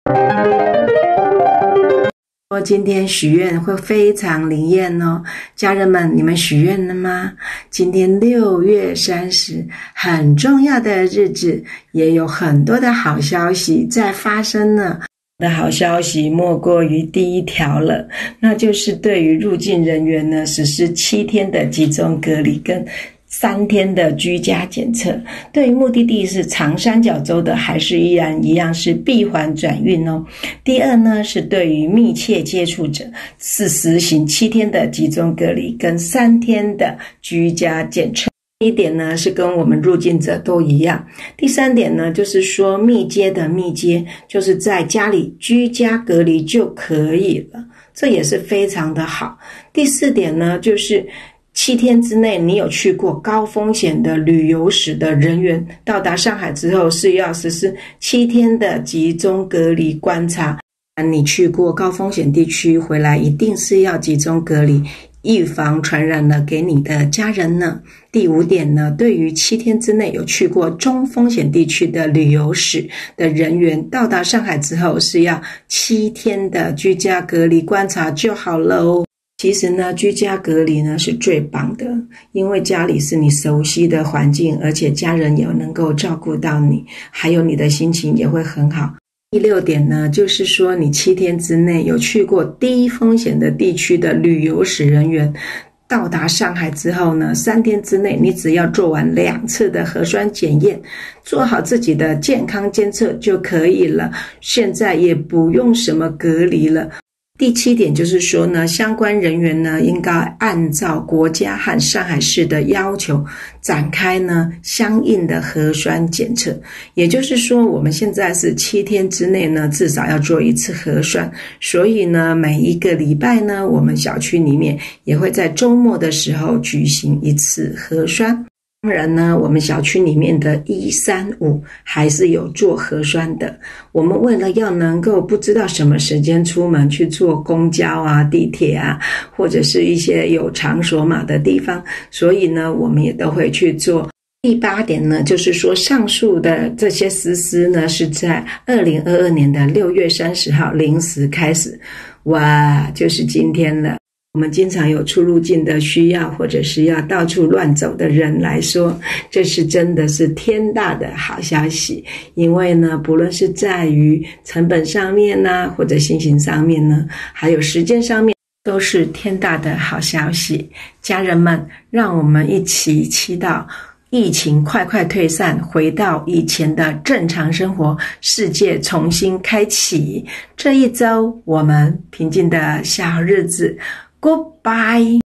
今天许愿会非常灵验哦，家人们，你们许愿了吗？今天6月30，很重要的日子，也有很多的好消息在发生呢。的好消息莫过于第一条了，那就是对于入境人员呢，实施7天的集中隔离跟3天的居家检测。对于目的地是长三角洲的，还是依样是闭环转运哦。第二呢，是对于密切接触者是实行7天的集中隔离跟3天的居家检测。第一点呢，是跟我们入境者都一样。第3点呢，就是说密接的密接，就是在家里居家隔离就可以了，这也是非常的好。第4点呢，就是7天之内你有去过高风险的旅游史的人员，到达上海之后是要实施7天的集中隔离观察。你去过高风险地区回来，一定是要集中隔离，预防传染了给你的家人呢。第5点呢，对于7天之内有去过中风险地区的旅游史的人员，到达上海之后是要7天的居家隔离观察就好了哦。其实呢，居家隔离呢是最棒的，因为家里是你熟悉的环境，而且家人也能够照顾到你，还有你的心情也会很好。第6点呢，就是说你7天之内有去过低风险的地区的旅游史人员，到达上海之后呢，3天之内你只要做完2次的核酸检验，做好自己的健康监测就可以了，现在也不用什么隔离了。第7点就是说呢，相关人员呢应该按照国家和上海市的要求展开呢相应的核酸检测。也就是说，我们现在是7天之内呢至少要做1次核酸，所以呢每一个礼拜呢，我们小区里面也会在周末的时候举行1次核酸。当然呢，我们小区里面的135还是有做核酸的。我们为了要能够不知道什么时间出门去坐公交啊、地铁啊，或者是一些有场所码的地方，所以呢，我们也都会去做。第8点呢，就是说上述的这些实施呢，是在2022年的6月30号0时开始。哇，就是今天了。我们经常有出入境的需要，或者是要到处乱走的人来说，这是真的是天大的好消息。因为呢，不论是在于成本上面呢，或者心情上面呢，还有时间上面，都是天大的好消息。家人们，让我们一起祈祷疫情快快退散，回到以前的正常生活，世界重新开启。这一周我们平静的小日子，Goodbye